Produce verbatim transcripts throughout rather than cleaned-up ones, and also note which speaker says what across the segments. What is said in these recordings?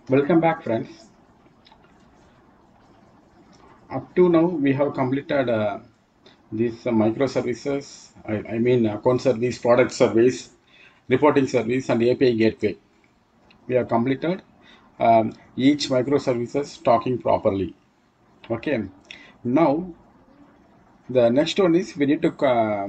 Speaker 1: Welcome back, friends. Up to now, we have completed uh, these uh, microservices, I, I mean account service, product service, reporting service, and A P I gateway. We have completed um, each microservices talking properly. Okay. Now, the next one is we need to uh,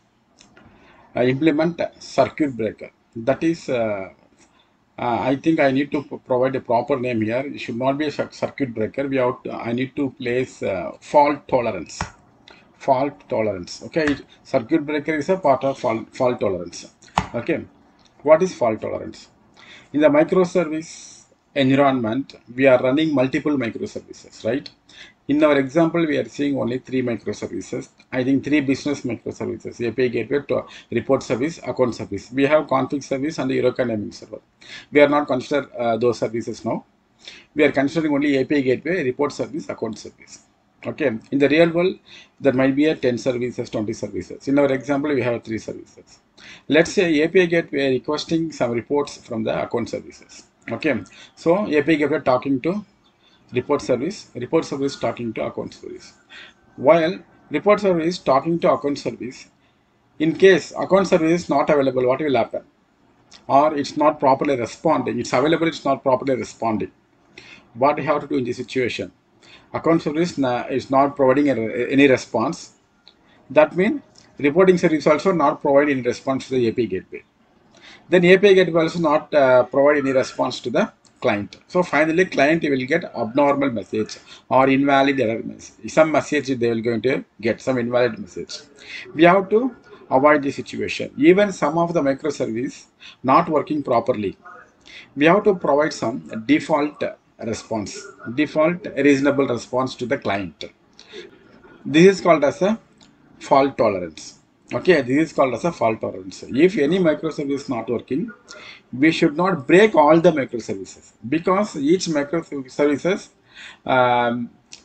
Speaker 1: uh, implement circuit breaker. That is, uh, uh, I think I need to p- provide a proper name here. It should not be a cir- circuit breaker. We have to, I need to place uh, fault tolerance. Fault tolerance. Okay, it- circuit breaker is a part of fault, fault tolerance. Okay, what is fault tolerance? In the microservice environment, we are running multiple microservices, right? In our example, we are seeing only three microservices. I think three business microservices: A P I gateway, to report service, account service. We have config service and Eureka naming server. We are not consider uh, those services now. We are considering only A P I gateway, report service, account service. Okay. In the real world, there might be a ten services, twenty services. In our example, we have three services. Let's say A P I gateway requesting some reports from the account services. Okay. So A P I gateway talking to report service, report service talking to account service. While report service talking to account service, in case account service is not available, what will happen? Or it's not properly responding. It's available, it's not properly responding. What we have to do in this situation? Account service is not providing any response. That means reporting service also not provide any response to the A P I gateway. Then A P I gateway also not uh, provide any response to the client. So finally, client will get abnormal message or invalid error message. Some message they will going to get some invalid message. We have to avoid this situation. Even some of the microservice not working properly, we have to provide some default response, default reasonable response to the client. This is called as a fault tolerance. Okay, this is called as a fault tolerance. If any microservice is not working, we should not break all the microservices because each microservices um,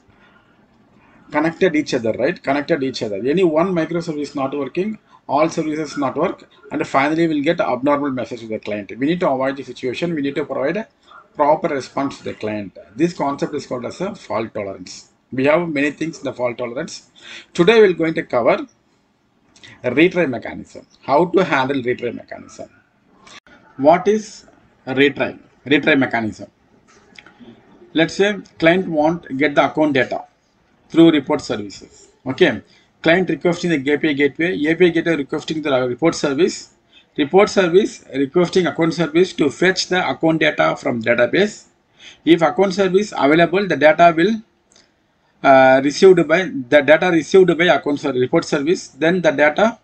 Speaker 1: connected each other, right? Connected each other. Any one microservice not working, all services not work, and finally we'll get abnormal message to the client. We need to avoid the situation. We need to provide a proper response to the client. This concept is called as a fault tolerance. We have many things in the fault tolerance. Today we're going to cover a retry mechanism. How to handle retry mechanism. What is a retry? Retry mechanism. Let's say client want get the account data through report services. Okay, client requesting the A P I gateway, A P I gateway requesting the report service, report service requesting account service to fetch the account data from database. If account service available, the data will uh, received by the data received by account service, report service. Then the data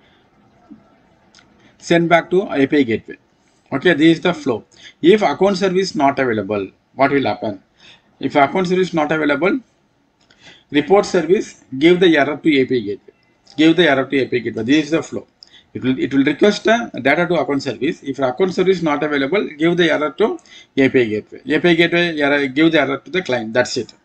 Speaker 1: sent back to A P I gateway. Okay, this is the flow. If account service not available, what will happen? If account service not available, report service give the error to A P I gateway. Give the error to A P I gateway. This is the flow. It will it will request the data to account service. If account service not available, give the error to A P I gateway. A P I gateway error, give the error to the client. That's it.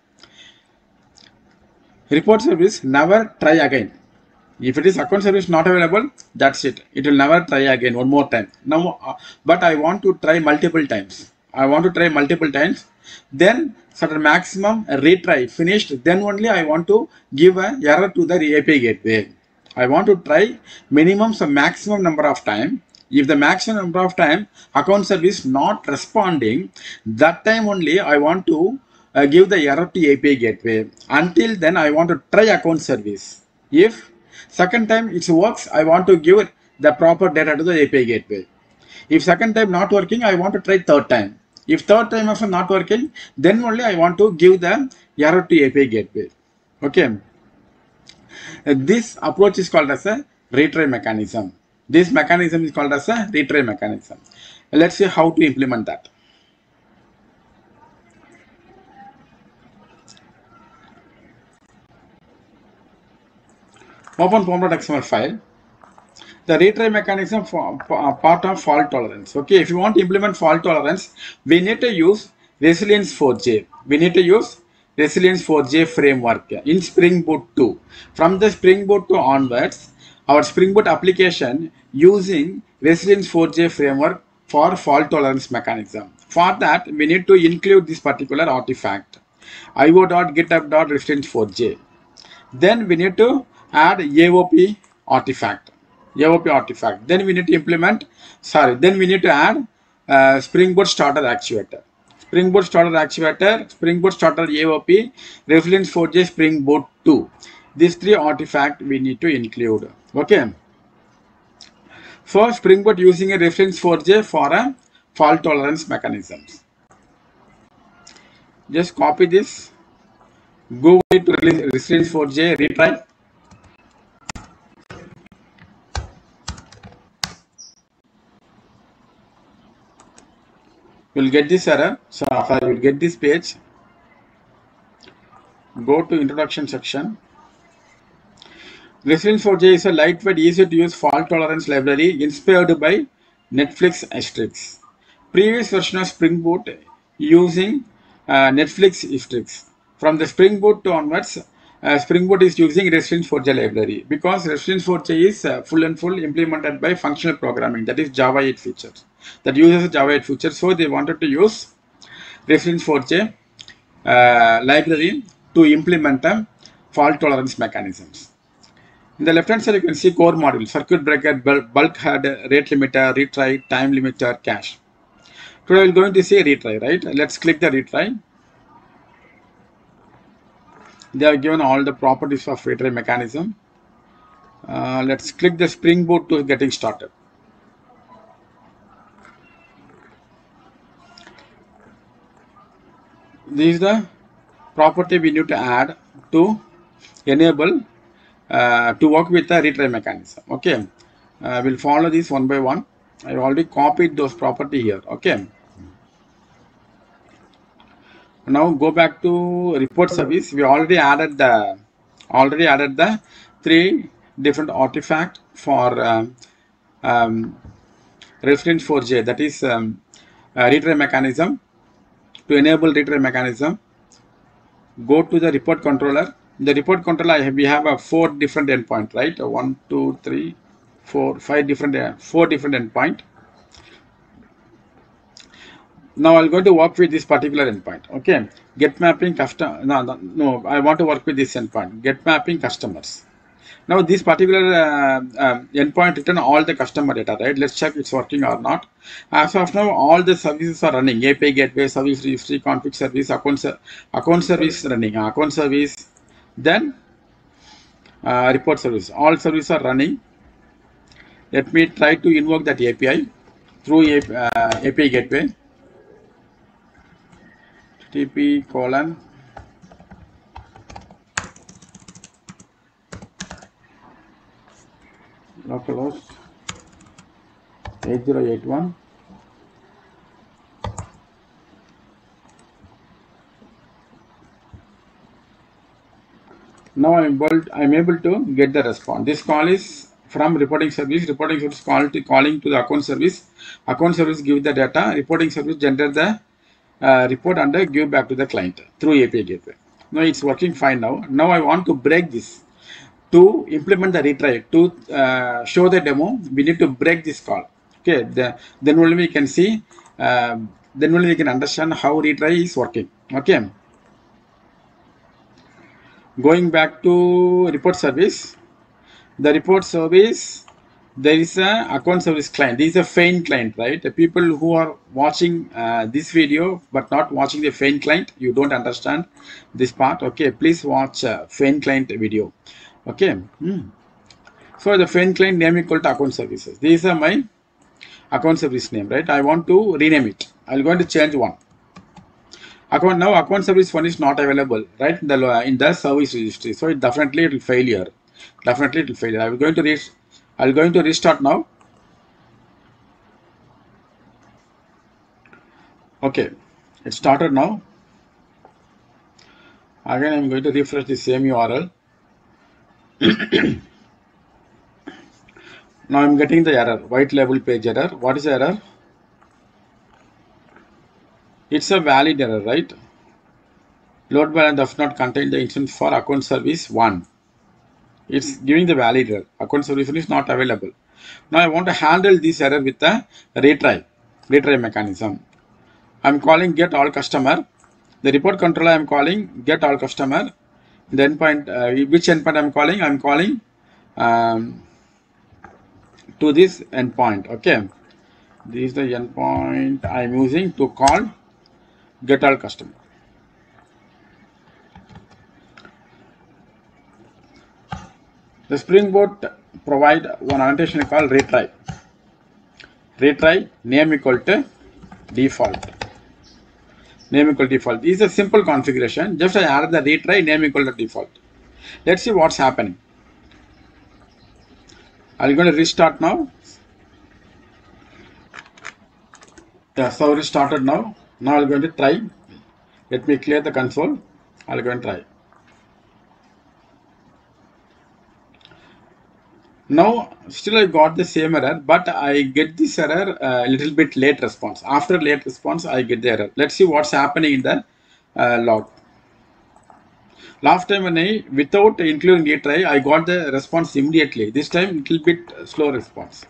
Speaker 1: Report service never try again. If it is account service not available, that's it. It will never try again one more time. Now, uh, but I want to try multiple times. I want to try multiple times. Then certain maximum retry finished. Then only I want to give a error to the A P I gateway. I want to try minimum some maximum number of time. If the maximum number of time account service not responding, that time only I want to uh, give the error to A P I gateway. Until then, I want to try account service. If second time it works, I want to give the proper data to the A P I gateway. If second time not working, I want to try third time. If third time also not working, then only I want to give the error to A P I gateway. Okay. This approach is called as a retry mechanism. This mechanism is called as a retry mechanism. Let's see how to implement that. Open pom.xml file. The retry mechanism for uh, part of fault tolerance. Okay, if you want to implement fault tolerance, we need to use Resilience four j. We need to use Resilience four j framework in Spring Boot two. From the Spring Boot two onwards, our Spring Boot application using Resilience four j framework for fault tolerance mechanism. For that, we need to include this particular artifact, io.github.reference four j. Then we need to add A O P artifact. A O P artifact. Then we need to implement, sorry, then we need to add uh, Springboard starter actuator. Springboard starter actuator, Springboard starter A O P, reference four j, Springboard two. These three artifacts we need to include. Okay. So Springboard using a reference four j for a fault tolerance mechanisms. Just copy this. Go to reference four j, retry. You will get this error. So after you will get this page, go to introduction section. Reference four j is a lightweight, easy to use fault tolerance library inspired by Netflix Asterisk. Previous version of Springboard using uh, Netflix Asterisk. From the Springboard to onwards, uh, Springboard is using Reference four j library because Reference four j is uh, full and full implemented by functional programming, that is Java eight features. That uses Java eight feature, so they wanted to use Reference four j uh, library to implement a fault tolerance mechanisms. In the left hand side, you can see core module, circuit breaker, bulk head, rate limiter, retry, time limiter, cache. Today we are going to see retry, right? Let's click the retry. They are given all the properties of retry mechanism. Uh, let's click the Springboard to getting started. This is the property we need to add to enable uh, to work with the retry mechanism. Okay, uh, we'll follow this one by one. I already copied those property here. Okay. Now go back to report service. We already added the already added the three different artifact for um, um, reference four j, that is um, uh, retry mechanism. To enable retry mechanism, go to the report controller. In the report controller, I have, we have a four different endpoint, right? A one, two, three, four, five different, uh, four different endpoint. Now I'm going to work with this particular endpoint. Okay, get mapping custom. No, no, no, I want to work with this endpoint. Get mapping customers. Now this particular uh, um, endpoint return all the customer data, right? Let's check it's working or not. As of now, all the services are running. A P I gateway, service registry, config service, account, account service running, account service, then uh, report service. All services are running. Let me try to invoke that A P I through a, uh, A P I gateway. T P colon localhost eight zero eight one. Now I'm able, I'm able to get the response. This call is from reporting service. Reporting service call to calling to the account service. Account service give the data. Reporting service generate the uh, report and uh, give back to the client through A P I gateway. Now it's working fine now. Now I want to break this. To implement the retry, to uh, show the demo, we need to break this call. Okay, the, then only we can see, uh, then only we can understand how retry is working. Okay. Going back to report service, the report service, there is a account service client. This is a Feign client, right? The people who are watching uh, this video but not watching the Feign client, you don't understand this part. Okay, please watch uh, Feign client video. Okay. Hmm. So the Feign client name equal to account services. These are my account service name, right? I want to rename it. I'm going to change one. Account now account service one is not available, right? In the in the service registry. So it definitely it will fail here. Definitely it will fail. I'm going to re I'm going to restart now. Okay, it started now. Again, I'm going to refresh the same U R L. Now I'm getting the error, white label page error. What is the error? It's a valid error, right? Load balance does not contain the instance for account service one. It's giving the valid error. Account service one is not available. Now I want to handle this error with a retry. retry mechanism. I'm calling get all customer. The report controller I'm calling get all customer. The endpoint, uh, which endpoint I'm calling? I'm calling um, to this endpoint. Okay, this is the endpoint I'm using to call get all customer. The Spring Boot provide one annotation called retry. Retry name equal to default. Name equal to default. This is a simple configuration. Just I add the retry name equal to default. Let's see what's happening. I'm going to restart now. Yeah, so restarted now. Now I'm going to try. Let me clear the console. I'll go and try. Now still I got the same error, but I get this error a little bit late response. After late response, I get the error. Let's see what's happening in the uh, log. Last time when I, without including retry, I got the response immediately. This time little bit slow response.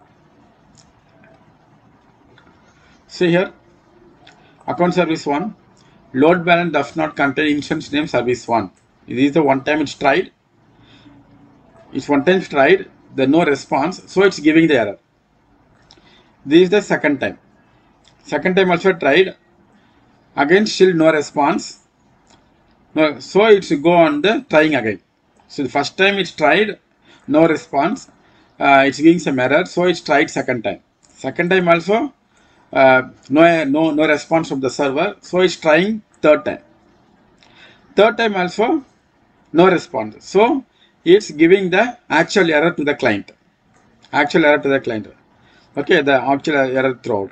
Speaker 1: See here, account service one, load balance does not contain instance name service one. This is the one time it's tried. It's one time tried, the no response, so it's giving the error. This is the second time. Second time also tried, again still no response. No, so it's go on the trying again. So the first time it's tried, no response. Uh, it's giving some error, so it's tried second time. Second time also, uh, no no no response from the server, so it's trying third time. Third time also, no response. So it's giving the actual error to the client. Actual error to the client. Okay, the actual error throughout.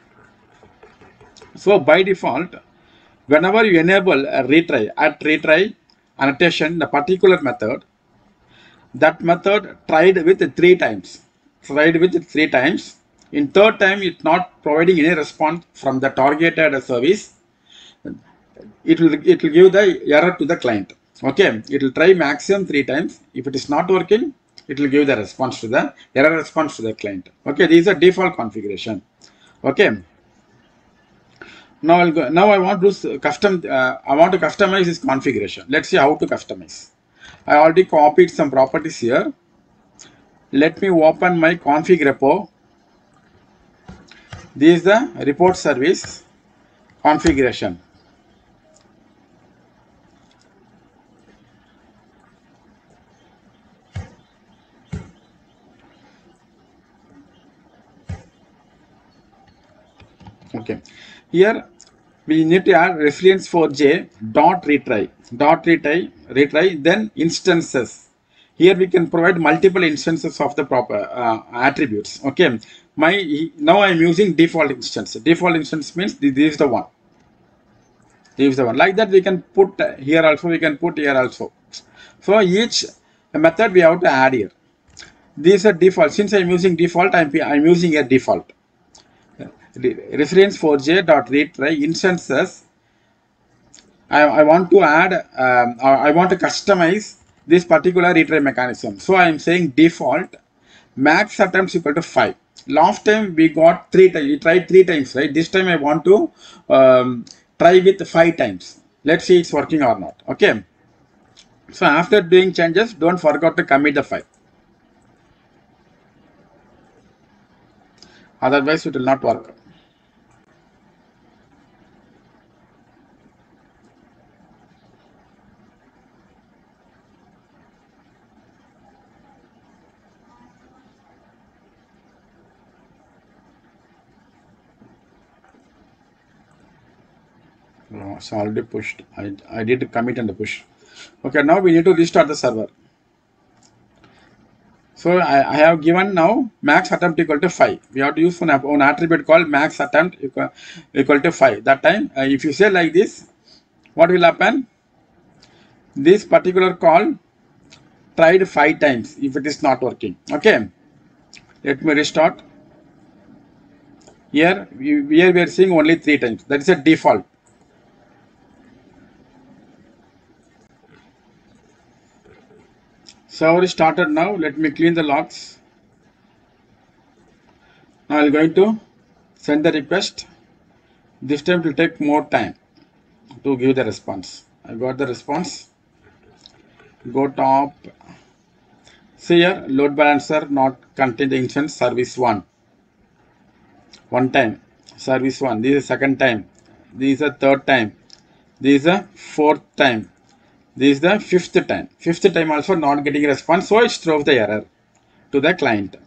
Speaker 1: So by default, whenever you enable a retry at retry annotation, the particular method, that method tried with three times. Tried with three times. In third time, it's not providing any response from the targeted service. It will it will give the error to the client. Okay, it will try maximum three times. If it is not working, it will give the response to the error response to the client. Okay, this is a default configuration. Okay. Now I'll go, now I want to custom. Uh, I want to customize this configuration. Let's see how to customize. I already copied some properties here. Let me open my config repo. This is the report service configuration. Okay, here we need to add reference four j dot retry dot retry retry then instances. Here we can provide multiple instances of the proper uh, attributes. Okay, my now I am using default instance. Default instance means this is the one. This is the one. Like that we can put here also. We can put here also. So each method we have to add here. This is a default. Since I am using default, I am I am using a default. Reference four j dot retry instances. I, I want to add, um, I want to customize this particular retry mechanism. So I am saying default max attempts equal to five. Last time we got three times, we tried three times, right? This time I want to um, try with five times. Let's see it's working or not. Okay. So after doing changes, don't forget to commit the five. Otherwise, it will not work. No, it's already pushed. I, I did commit and push. Okay, now we need to restart the server. So I, I have given now max attempt equal to five. We have to use one, one attribute called max attempt equal, equal to five. That time, uh, if you say like this, what will happen? This particular call tried five times if it is not working. Okay, let me restart. Here, we, here we are seeing only three times. That is a default. Server started now. Let me clean the logs. Now I'm going to Send the request. This time it will take more time to give the response. I got the response. Go top. See here, load balancer not contain the instance service one. One time. Service one. This is second time. This is the third time. This is the fourth time. This is the fifth time. Fifth time also not getting response. So it throws the error to the client.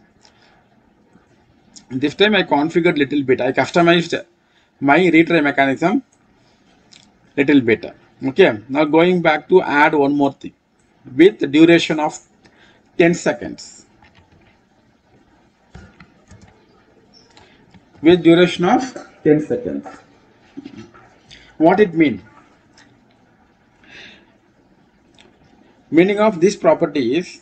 Speaker 1: This time I configured little bit. I customized my retry mechanism little bit. Okay. Now going back to add one more thing with the duration of ten seconds. With duration of ten seconds. What it mean? Meaning of this property is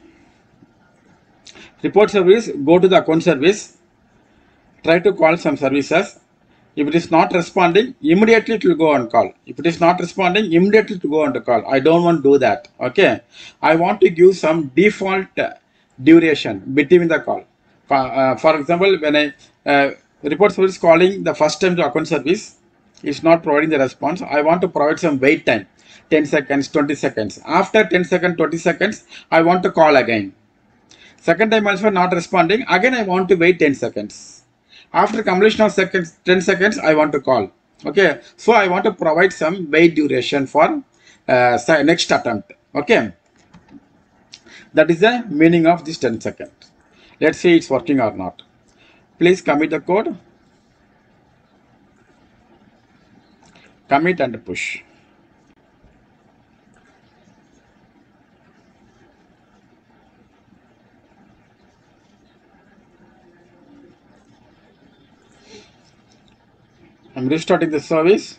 Speaker 1: report service, go to the account service, try to call some services. If it is not responding, immediately it will go on call. If it is not responding, immediately to go on the call. I don't want to do that. Okay. I want to give some default duration between the call. For, uh, for example, when I uh, report service calling the first time to account service, is not providing the response. I want to provide some wait time, ten seconds, twenty seconds. After ten seconds, twenty seconds, I want to call again. Second time also not responding. Again, I want to wait ten seconds. After completion of seconds, ten seconds, I want to call. Okay. So I want to provide some wait duration for uh, next attempt. Okay. That is the meaning of this ten seconds. Let's see it's working or not. Please commit the code. Commit and push. I'm restarting the service.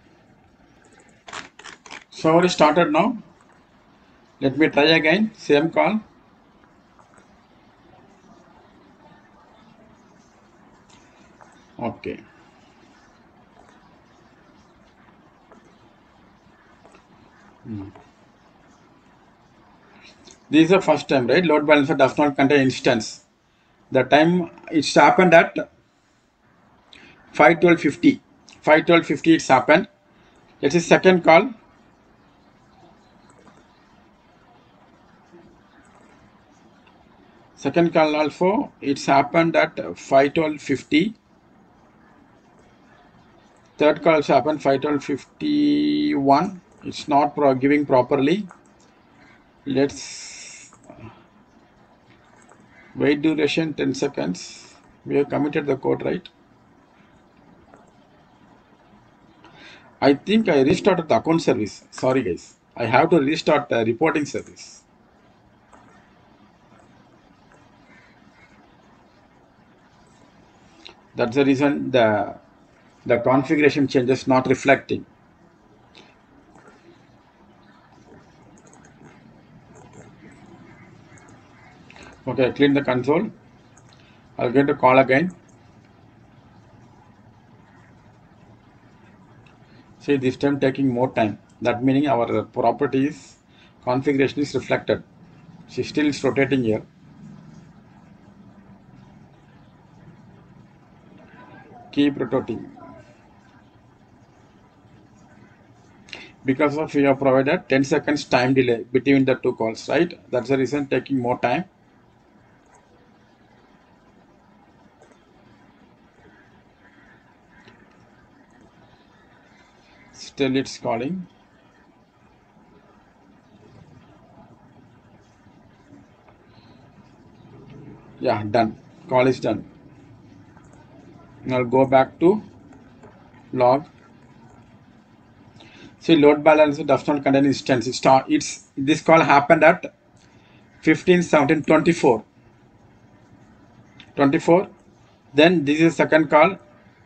Speaker 1: Server is started now. Let me try again. Same call. Okay. Hmm. This is the first time, right? Load balancer does not contain instance. The time it's happened at five twelve fifty. five twelve fifty it's happened. It is second call. Second call also it's happened at five twelve fifty. Third call also happened five twelve fifty-one. It's not pro giving properly. Let's wait duration ten seconds. We have committed the code, right? I think I restarted the account service. Sorry guys. I have to restart the reporting service. That's the reason the the configuration changes not reflecting. Okay, clean the console. I'll get to call again. See, this time taking more time. That meaning our properties configuration is reflected. She still is rotating here. Keep rotating. Because of we have provided ten seconds time delay between the two calls, right? That's the reason taking more time. Still it's calling. Yeah, done. Call is done. Now I'll go back to log. See, load balancer does not contain instance. It's, it's this call happened at fifteen, seventeen, twenty-four. twenty-four. Then this is second call.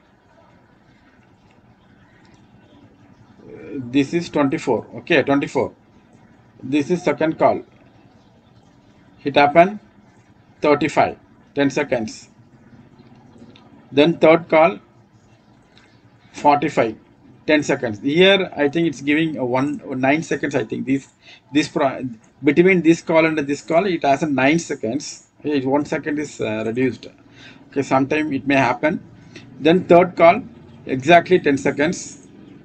Speaker 1: This is twenty-four. Okay, twenty-four. This is second call. It happened thirty-five. ten seconds. Then third call forty-five. ten seconds. Here I think it's giving a one nine seconds. I think this this pro, between this call and this call it has a nine seconds. Okay, one second is uh, reduced. Okay, sometime it may happen. Then third call, exactly ten seconds.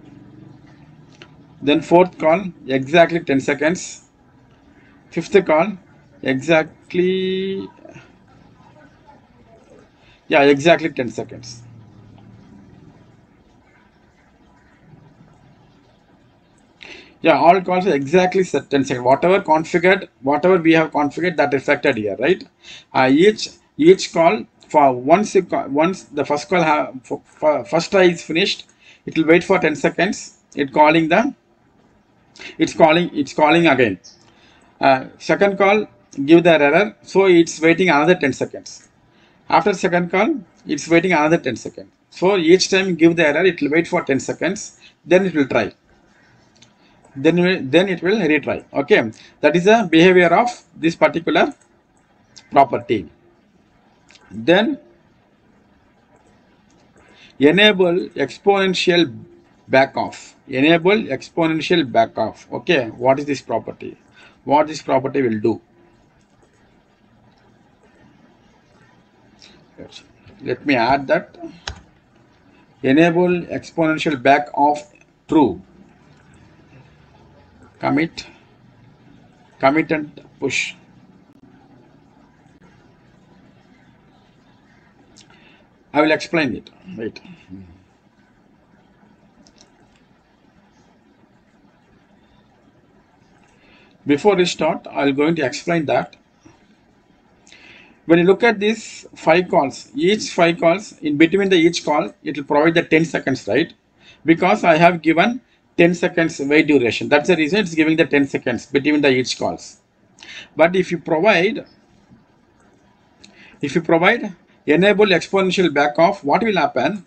Speaker 1: Then fourth call, exactly ten seconds. Fifth call, exactly, yeah, exactly ten seconds. Yeah, all calls are exactly set ten seconds. Whatever configured, whatever we have configured, that reflected here, right? Uh, each each call for once you call, once the first call have for, for first try is finished, it will wait for ten seconds. It calling the it's calling it's calling again. Uh, second call give the error, so it's waiting another ten seconds. After second call, it's waiting another ten seconds. So each time give the error, it will wait for ten seconds. Then it will try. Then we- then it will retry. Okay, that is the behavior of this particular property. Then enable exponential back off. Enable exponential back off. Okay, what is this property? What this property will do? Let me add that. Enable exponential back off true. Commit, commit and push. I will explain it. Wait. Before we start, I'm going to explain that. When you look at these five calls, each five calls, in between the each call, it will provide the ten seconds, right? Because I have given ten seconds wait duration. That's the reason it's giving the ten seconds between the each calls. But if you provide, if you provide enable exponential back off, what will happen?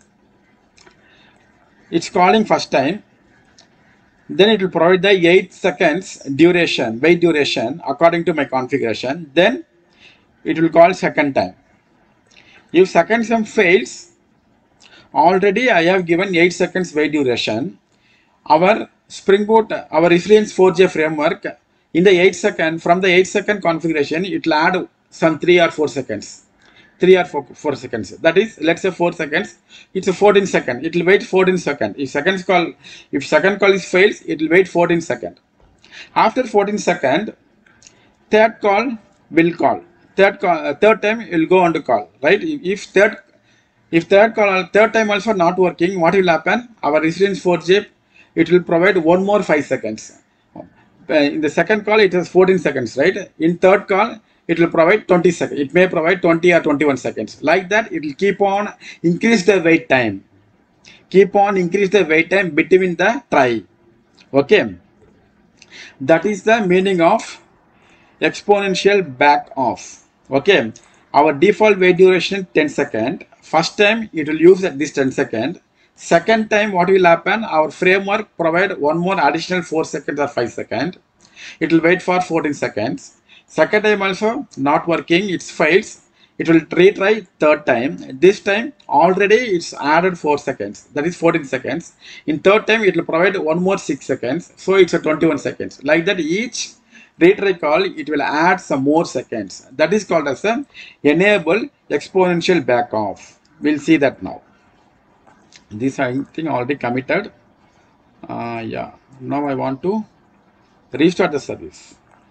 Speaker 1: It's calling first time, then it will provide the eight seconds duration, wait duration according to my configuration. Then it will call second time. If second time fails, already I have given eight seconds wait duration. Our Spring Boot, our reference four J framework, in the eight second, from the eight second configuration, it will add some three or four seconds. three or four, four seconds. That is, let's say four seconds. It's a fourteen second. It will wait fourteen second. If second call, if second call is fails, it will wait fourteen second. After fourteen second, third call will call. Third call, uh, third time it will go on to call, right? If third, if third call, third time also not working, what will happen? Our reference four J, it will provide one more five seconds. Uh, in the second call, it is fourteen seconds, right? In third call, it will provide twenty seconds. It may provide twenty or twenty-one seconds. Like that, it will keep on increase the wait time. Keep on increase the wait time between the try. Okay. That is the meaning of exponential back off. Okay, our default wait duration ten second. First time it will use this ten second. Second time what will happen? Our framework provide one more additional four seconds or five seconds. It will wait for fourteen seconds. Second time also not working, it fails. It will retry third time. This time already it's added four seconds. That is fourteen seconds. In third time it will provide one more six seconds. So it's a twenty-one seconds. Like that each retry call it will add some more seconds. That is called as a enable exponential back off. We'll see that now. This I think already committed. Uh, yeah. Now I want to restart the service.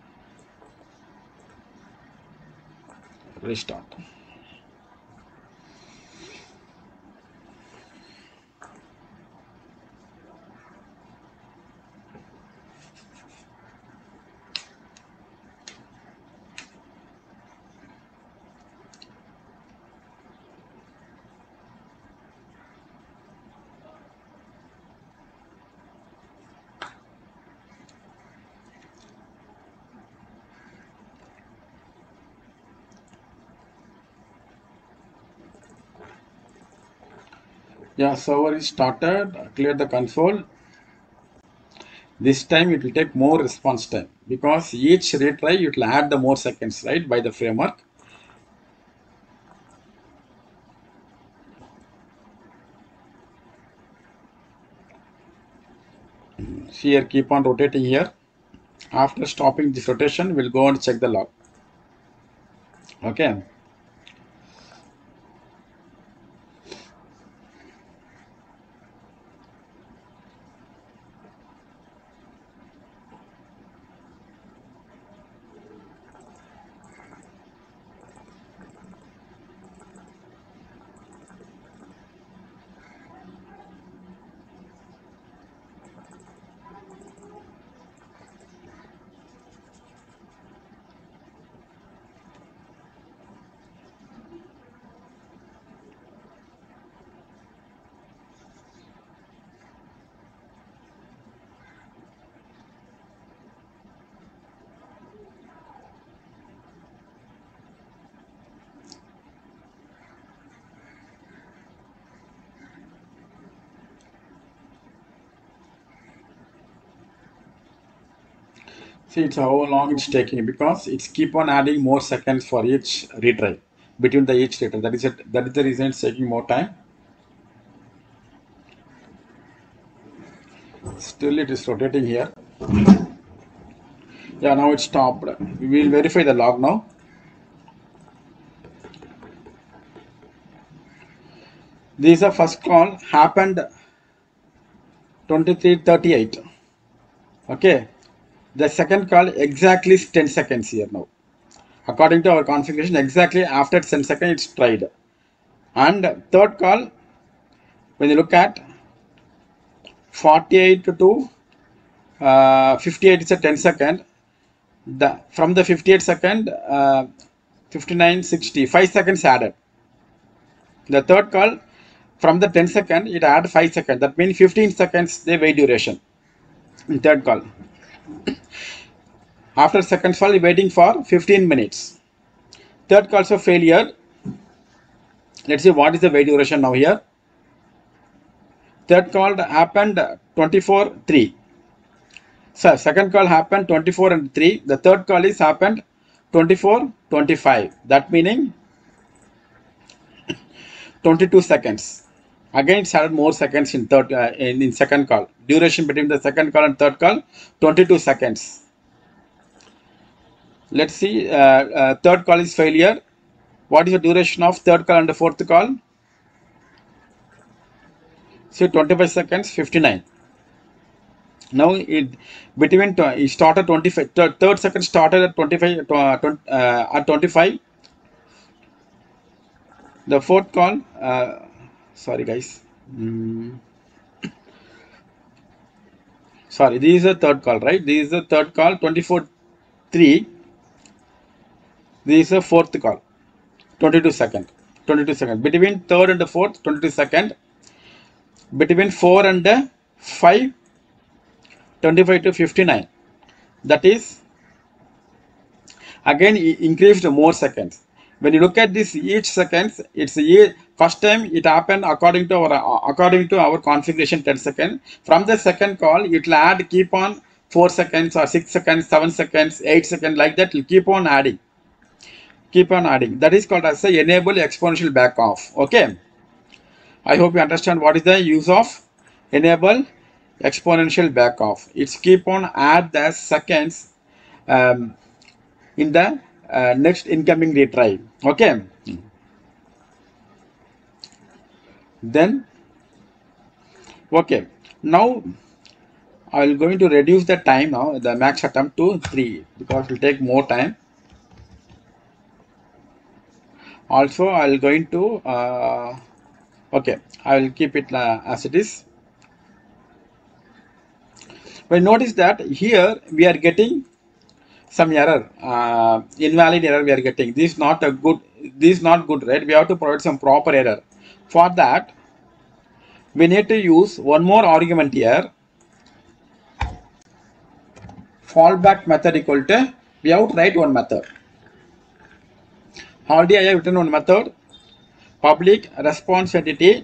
Speaker 1: Restart. Yeah, server is started. Clear the console. This time it will take more response time because each retry it will add the more seconds, right, by the framework. See here, keep on rotating here. After stopping this rotation, we'll go and check the log. Okay. See, it's how long it's taking because it's keep on adding more seconds for each retry between the each retry. That is it. That is the reason it's taking more time. Still, it is rotating here. Yeah, now it's stopped. We will verify the log now. This is the first call happened twenty-three thirty-eight. Okay. The second call exactly ten seconds here now. According to our configuration, exactly after ten seconds it's tried. And third call, when you look at forty-eight to uh, fifty-eight, it's a ten second. The, from the fifty-eight second, uh, fifty-nine, sixty, five seconds added. The third call, from the ten second, it add five seconds. That means fifteen seconds the wait duration in third call. After second call, waiting for fifteen minutes. Third call also failure. Let's see what is the wait duration now here. Third call happened twenty-four three. So second call happened twenty-four and three. The third call is happened twenty-four twenty-five. That meaning twenty-two seconds. Again, it's added more seconds in third uh, in, in second call. Duration between the second call and third call, twenty-two seconds. Let's see. Uh, uh, third call is failure. What is the duration of third call and the fourth call? See, twenty-five seconds, fifty-nine. Now it between it started twenty-five. Third, third second started at twenty-five. Uh, at twenty-five. The fourth call. Uh, sorry, guys. Mm. Sorry, this is the third call, right? This is the third call. twenty-four three. This is the fourth call. twenty-two seconds. twenty-two seconds. Between third and the fourth, twenty-two seconds. Between four and the five, twenty-five to fifty-nine. That is again increased more seconds. When you look at this each seconds, it's a first time it happened according to our according to our configuration ten seconds. From the second call, it will add keep on four seconds or six seconds, seven seconds, eight seconds, like that. It will keep on adding. Keep on adding. That is called as a enable exponential back off. Okay. I hope you understand what is the use of enable exponential back off. It's keep on add the seconds um, in the uh, next incoming retry. Okay. Then okay. Now I will going to reduce the time now, the max attempt to three because it will take more time. Also, I will going to uh, okay, I will keep it uh, as it is. But notice that here we are getting some error, uh, invalid error we are getting. This is not a good, this is not good, right? We have to provide some proper error. For that, we need to use one more argument here. Fallback method equal to, we have to write one method. Already I have written one method. Public response entity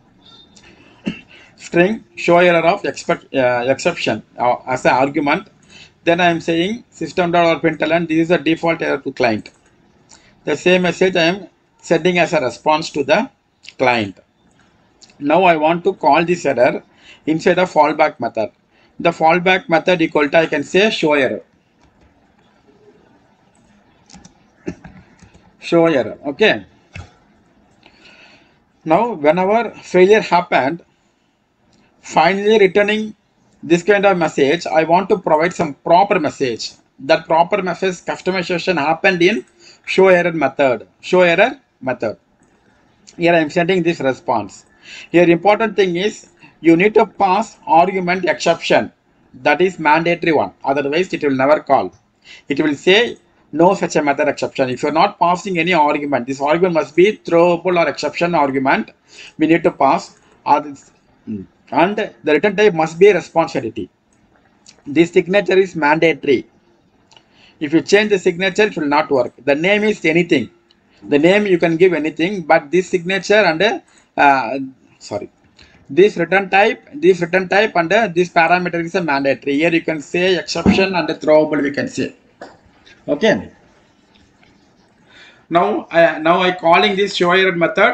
Speaker 1: string show error of expect, uh, exception uh, as an argument. Then I am saying system.println, this is the default error to client. The same message I am sending as a response to the client. Now I want to call this error inside a fallback method. The fallback method equal to, I can say show error. Show error. Okay. Now, whenever failure happened, finally returning this kind of message, I want to provide some proper message. That proper message customization happened in show error method. Show error method. Here I am sending this response. Here important thing is you need to pass argument exception. That is mandatory one. Otherwise it will never call. It will say no such a method exception. If you are not passing any argument, this argument must be throwable or exception argument. We need to pass. And the return type must be a response entity. This signature is mandatory. If you change the signature, it will not work. The name is anything. The name you can give anything, but this signature and uh, sorry, this return type, this return type and uh, this parameter is a mandatory. Here you can say exception and throwable we can say. Okay. Now I now I calling this show error method.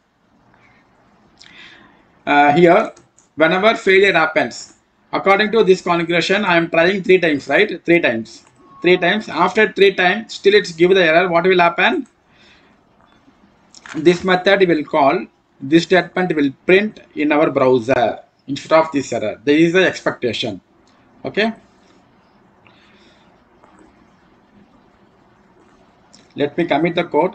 Speaker 1: Uh, here whenever failure happens, according to this configuration I am trying three times, right? Three times. Three times. After three times still it's give the error. What will happen? This method will call, this statement will print in our browser instead of this error. There is the expectation. Okay. Let me commit the code.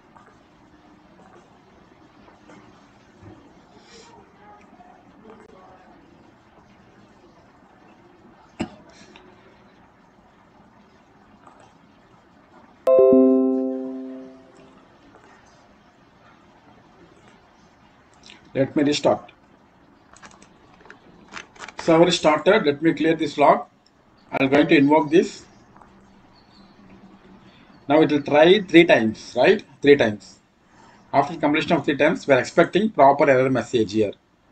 Speaker 1: Let me restart. Server started. Let me clear this log. I'm going to invoke this. Now it will try three times, right? Three times. After completion of three times, we are expecting proper error message here.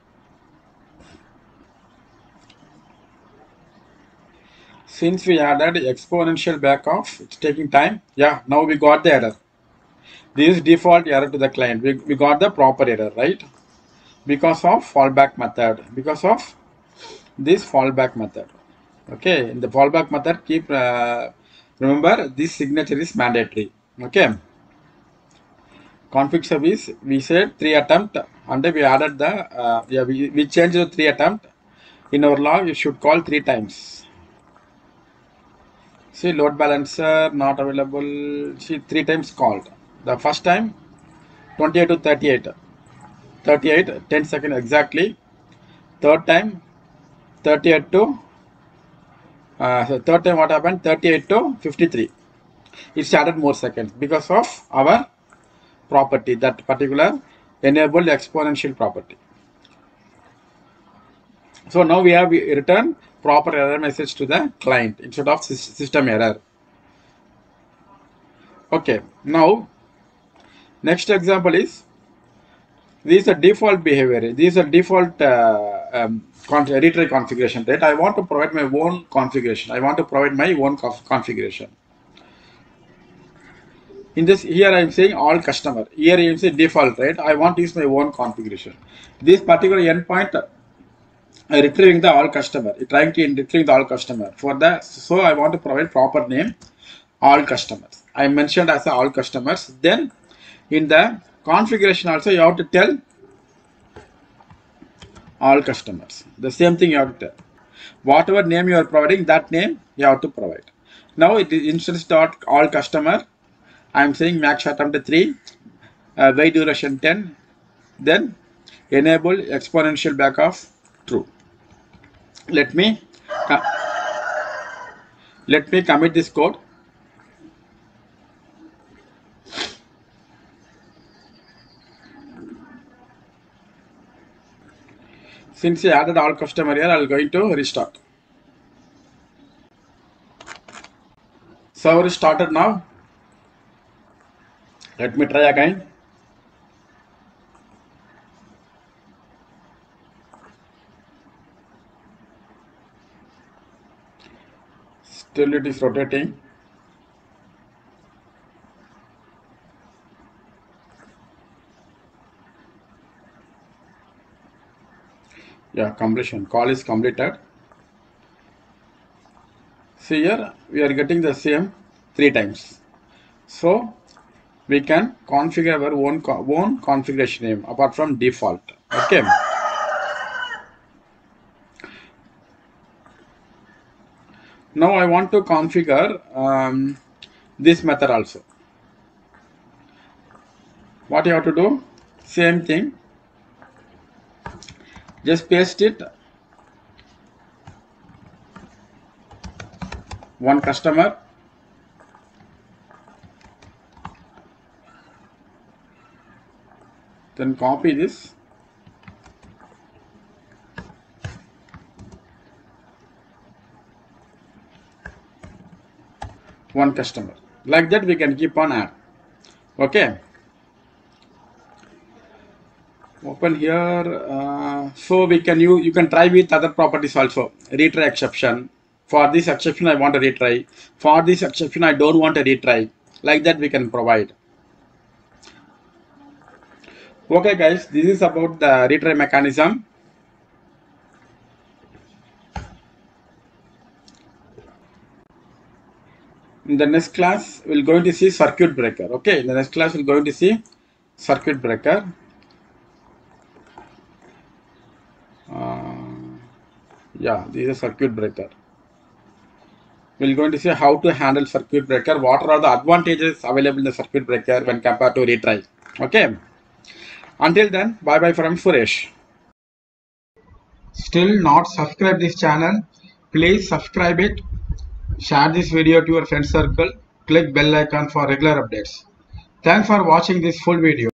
Speaker 1: Since we added exponential backoff, it's taking time. Yeah, now we got the error. This is default error to the client. We, we got the proper error, right? Because of fallback method. Because of this fallback method. Okay, in the fallback method, keep uh, remember this signature is mandatory. Okay. Config service, we said three attempt and we added the uh, yeah we, we changed the three attempt. In our log you should call three times. See, load balancer not available. See, three times called. The first time twenty-eight to thirty-eight, thirty-eight, ten seconds exactly. Third time thirty-eight to uh, so third time what happened? thirty-eight to fifty-three. It's added more seconds because of our property, that particular enable exponential property. So now we have returned proper error message to the client instead of system error. Okay, now next example is, this is a default behavior. This is a default uh, um, retry configuration, right? I want to provide my own configuration. I want to provide my own configuration. In this, here I am saying all customer. Here I am saying default, right? I want to use my own configuration. This particular endpoint uh, retrieving the all customer, trying to retrieve the all customer. For that, so I want to provide proper name, all customers. I mentioned as a all customers. Then in the configuration also you have to tell all customers. The same thing you have to tell. Whatever name you are providing, that name you have to provide. Now it is instance dot all customer. I am saying max attempt three, uh, wait duration ten, then enable exponential backoff true. Let me let me commit this code. Since I added all customer here, I am going to restart. Server is started now. Let me try again. Still it is rotating. Yeah, completion. Call is completed. See here, we are getting the same three times. So we can configure our own, own configuration name apart from default. Okay. Now I want to configure um, this method also. What you have to do? Same thing. Just paste it. One customer. Then copy this. One customer. Like that we can keep on add. Okay. Open here. Uh, so we can you you can try with other properties also. Retry exception. For this exception, I want a retry. For this exception, I don't want a retry. Like that, we can provide. Okay, guys, this is about the retry mechanism. In the next class, we're going to see circuit breaker. Okay, in the next class, we're going to see circuit breaker. Uh, yeah, this is a circuit breaker. We're going to see how to handle circuit breaker. What are the advantages available in the circuit breaker when compared to retry? Okay. Until then, bye bye from Suresh. Still not subscribe this channel? Please subscribe it. Share this video to your friend circle. Click bell icon for regular updates. Thanks for watching this full video.